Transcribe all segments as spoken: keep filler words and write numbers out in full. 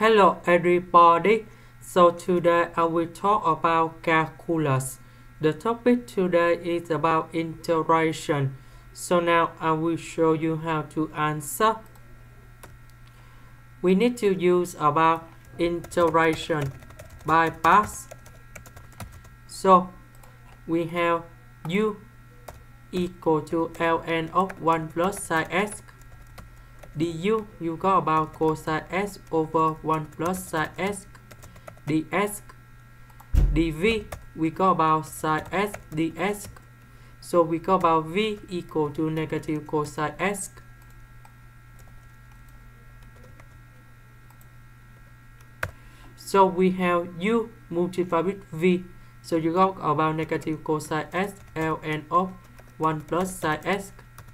Hello everybody, so today I will talk about calculus. The topic today is about integration. So now I will show you how to answer. We need to use about integration by parts. So we have u equal to ln of one plus sine s. Du you got about cosine s over one plus sine s. Ds dv we got about sine s ds. So we got about v equal to negative cosine s. So we have u multiplied with v. So you got about negative cosine s ln of one plus sine s.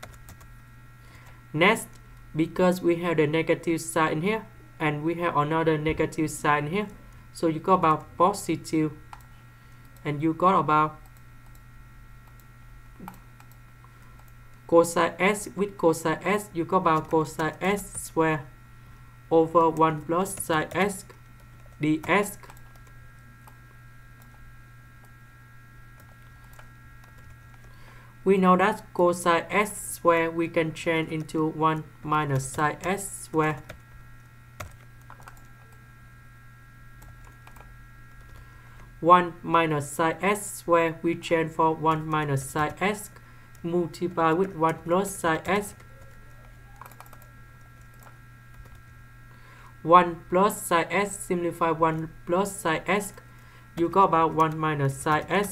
Next, because we have the negative sign in here and we have another negative sign here, so you got about positive and you got about cosine s with cosine s, you got about cosine s square over one plus sine s ds. We know that cosine s square we can change into one minus sine s square. one minus sine s square we change for one minus sine s multiply with one plus sine s. one plus sine s simplify one plus sine s. You got about one minus sine s.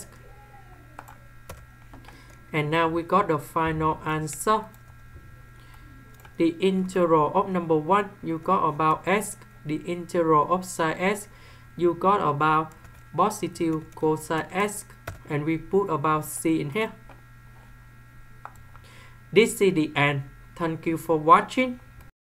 And now we got the final answer. The integral of number one, you got about s. The integral of sine s, you got about positive cosine s. And we put about c in here. This is the end. Thank you for watching.